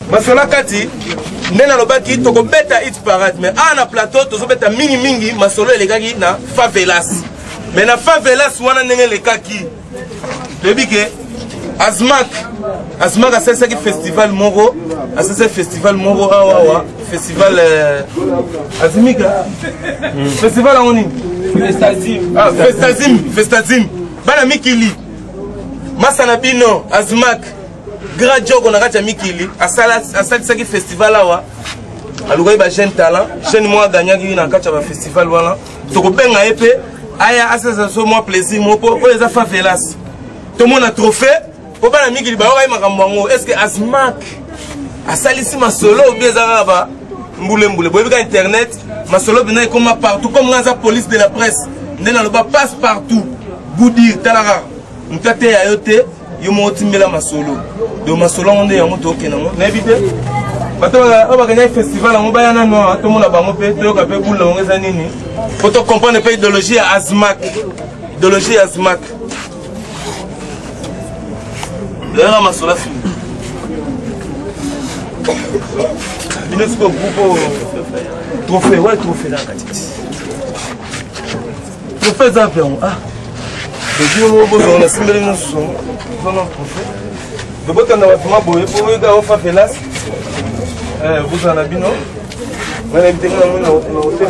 Masolo kati ndena lobaki toko beta hit parade mais na plateau tozo beta mingi mingi masolo elekaki na favelas mais na favelas wana ndenge lekaki lebike Azmak asesaki festival moro festival moro awa festival Azimika festival angoni Festazim bana mikili masana bino Azmak grand jogo na kati mikili asalisaki festival awa alukai ba jeune talent jeune moi gagnaki na kati ba festival wana toko benga epe aya asesa so moi plaisir mopo o les favelas to mona trophée pour bana mikili ba okai makambo ngo est-ce que Azmak asalisi masolo ou bien zaba mbule boyebika internet masolo bina comme partout comme la police de la presse ndena loba passe partout boudir talara mtate ya yote yo motimbela masolo do masolo onde yango tokena ngo na éviter bato ba gagner festival ngo bayana no to mona bango pe to ka pe bula ngo za nini faut to comprendre pe idéologie ya Azmak D'ailleurs, ma sola fini. Il est groupe trophée, ouais, trophée là, trophée zappé, ah. Je dis on a simulé nos sons, on a trophée. De bout en avant, pour les gars, on fait là. Vous en avez bien, non? On a été dans l'hôtel.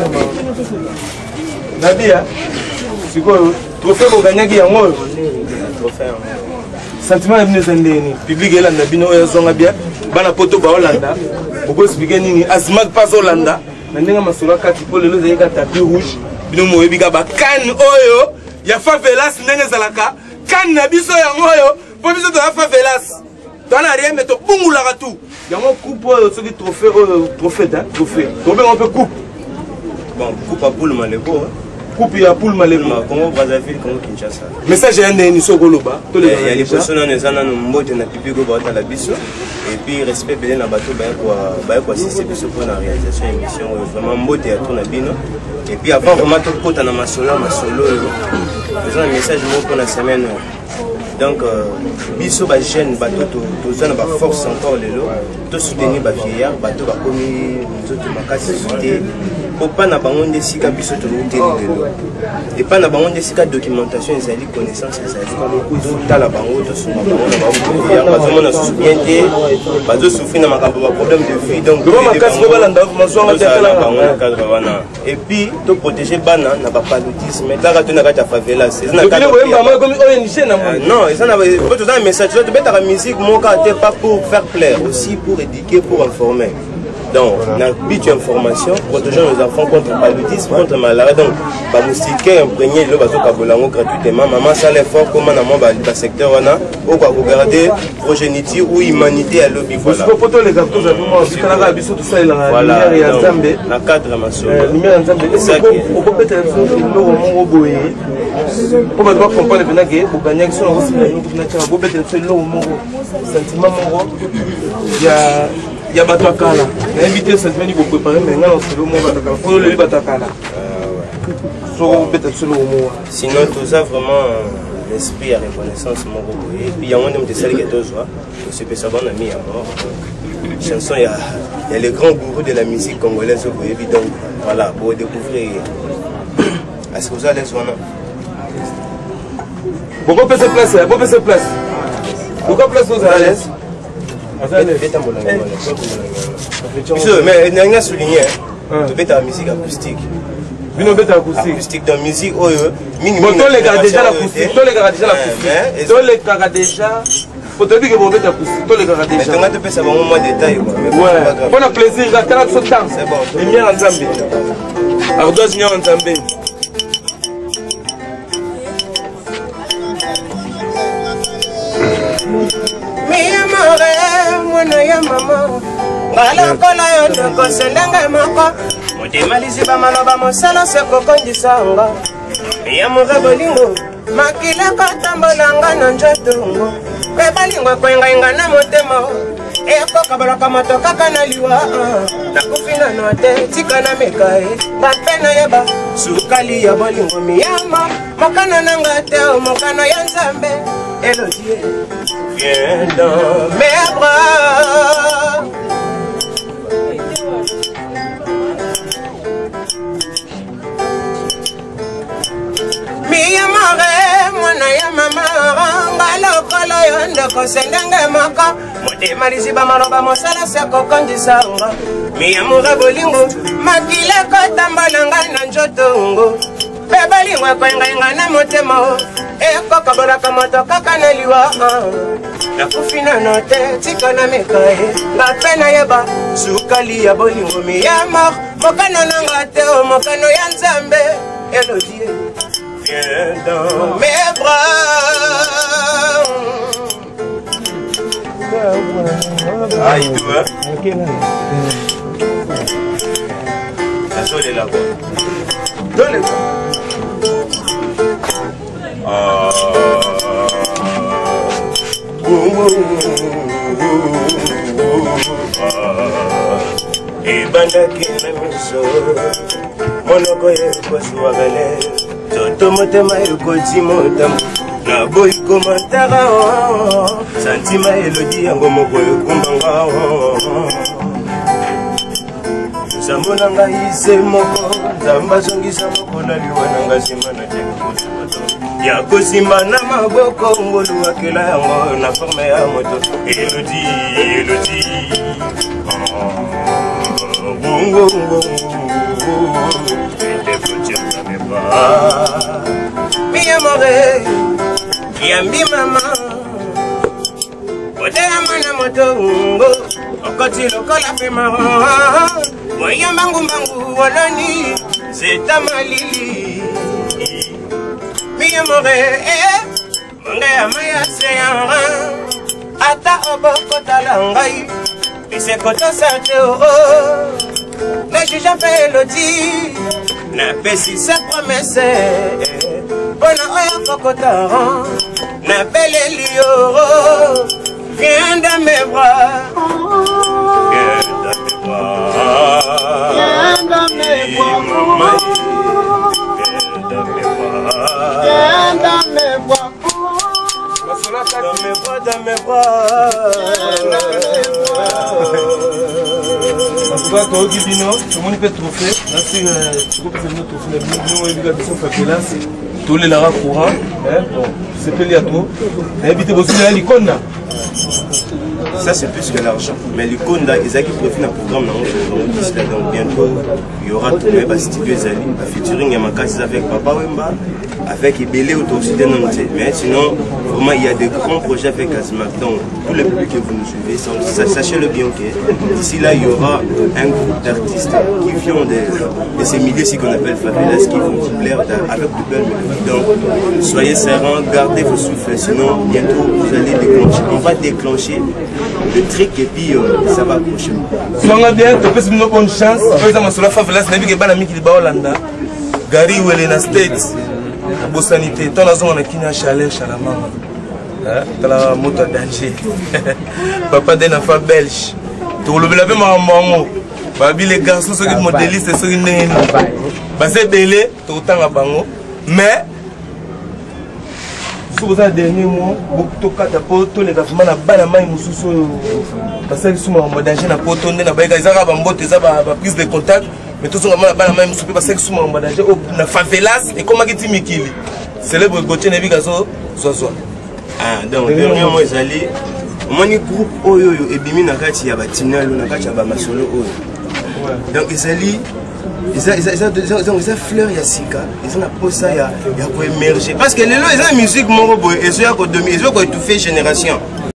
Nadia, c'est quoi? Trophée pour gagner qui est en haut. Trophée. Sentiment est venu zendeni public elanda bino ezonga bien bana poto ba Hollanda boko expliquer nini Azmak pas Hollanda ndenge masolo kati po lelo zeka tapis rouge bino moyebika ba kan oyo ya favelas ndenge zalaka kan na biso yango oyo po biso to favelas tona rien mais to bungula ka tout yango coupe oyo soki trophée to be on peut coupe bon coupe à poule malebo coupe ya poule malebo Congo Brazzaville Congo Kinshasa message ya ndeni sokoloba to les ya les personnes nezana no mbote na public ko ba la biso et puis respect belé na bato ba ko assister biso pour la réalisation émission vraiment mbote ya tourna bino et puis avant vraiment to kota na masolo faisant un message mo pour la semaine donc biso ba jeune bato to zana ba force encore lelo to soutenir ba vieillard bato ba komi nzoto makasi soute pas na bango ndesika biso to luteli lelo et pas na bango ndesika documentation ezali connaissance ezali to tala bango to suma bango na bango ya bazo na soubiente bazo souffrir na makambo ba problème de vie donc vraiment makasi ko balanda mazonga tekala bango na cadre wana et puis to protéger bana na ba paludisme tala to na kata favela c'est na cadre comme ONG na non ça na to dans message to beta la musique mon caractère pas pour faire plaire aussi pour éduquer pour informer. Donc, on a une information, protéger nos enfants contre le paludisme, contre la malaria. Donc, les moustiquaires imprégner le bateau Kabolango gratuitement. Maman, ça l'effort, comment on a le secteur, on a regarder progéniture ou humanité à l'objet. Voilà. Voilà, la cadre maçon. C'est ça qui est. On peut peut-être on va comprendre que pour gagner sur le sentiment il y a Batakala. Invité cette année pour préparer maintenant c'est le mot Batakala. Pour le Batakala. Sinon tout ça vraiment l'esprit à reconnaissance mon et puis il y a un homme de celle qui est deux joies. C'est que ça va on a mis à mort. Chanson il y a les grands gourous de la musique congolaise au et donc voilà pour découvrir. Est-ce que vous allez sur là? Pourquoi passer place? Pourquoi passer place? Pourquoi place vous allez? Mais il y a souligné la musique acoustique. Acoustique dans la musique, tous les gars déjà l'acoustique. Tous les gars déjà l'acoustique. Tous les gars déjà. Faut te dire que vous mettez acoustique. Tous les gars déjà. Mais tu peux savoir moins de détails. Ouais. Bon plaisir, regarde ce temps. C'est bon. Lumière en Zambie. Ardoise lumière en Zambie. Mwana ya mama ngala kola yo ndoko sendanga moko modemalizi ba maloba mosala se kokondisanga ya mure bolingo makila katambolanga na njotongo kwe balingo kwenga na motema ekoka balaka motoka kana liwa nakufina no te tika na mekai bapena yeba sukali ya bolingo miyama makana nanga te mokano ya nzambe Elodie, viens dans mes bras. kosendanga moko motema liziba maloba mosala se kokondisa ngo miyamura bolingo makile kotambola ngai na nzotongo mpe bolingo ekwengainga na motema ekokabolaka moto kaka na liwa nakufi nano te tika na mekaye nga mpe nayeba sukali ya bolingo miya mor mokano nanga te o mokano ya nzambe elodie viens dans mes bras. Aïe, tu vois. Ça sonne là quoi. Donne le et bandaki na miso monoko ekosuwagale toto motema ekoti motambo na boyi komantara santima elodi yango moko ekumbanga nzambo na ngai se moko nzambe azongisa moko na liwa na nga nsima na tekimoto ya kosimba na maboko ngoluwakela yango na forme ya moto elodi elodi mi amore yambi mama oteyama na motongo okoti lokola pema moya mbangumbangu woloni zeta malili mi amore monde ya maya seyara ata obokotala ngai esekotosa te na juja mpe elodi napesi se promese mpona oyo kokotara napeleli yo viens dans mes bras viens dans mes bras viens dans mes bras viens dans mes bras dans mes bras En tout cas, toi, Guibino, tout le monde peut trouver. Là, c'est le trophée. Nous, l'éducation familiale, tous les lara courants. Bon, c'est payé à tout. Évitez aussi de l'icône. Ça, c'est plus que l'argent. Mais l'icône, ils ont qui profitent d'un programme. Donc, bientôt, il y aura tout le monde studio Zali, à featuring Yamakasi avec Papa Wemba, avec Ibele ou Toxide Nanté. Mais sinon, vraiment, il y a des grands projets avec Azmak. Donc, tout le public que vous nous suivez, sachez-le bien que d'ici là, il y aura un groupe d'artistes qui viennent de ces milieux qu'on appelle favelas, qui vont vous plaire avec de belles mélodies. Donc, soyez sereins, gardez vos souffles, sinon, bientôt, vous allez déclencher. On va déclencher le truc et puis ça va accrocher. Sois bien, tu peux une bonne chance. Tu peux avoir la favelas, tu peux avoir qui est Hollanda. Gary ou Elena States. Bonne sanité. Tu as la zone qui est chaleur, chalamama. Tu as la moto danger. Papa d'un enfant belge. Tu as le bel ma maman. Babi les garçons sont des modélistes et sont des nègres. C'est belé, tu as autant à bango. Mais vous avez dernier mois, beaucoup de poto, les gafements na bana mai mususu parce que suma mbodaje na poto ndena baika izaka bambote za ba prise de contact mais tout ça na bana mai mususu parce que suma mbodaje na favelas et comme akiti mikili célèbre gote na bikazo zozo ah donc dernier mois ezali moni groupe oyo ebimi na kati ya batinalo na kati ya ba masolo oyo donc ezali ils ont fleur ya sika ils ont la posa ya pour émerger parce que les gens ils ont musique moro boy et ça ko étouffer génération.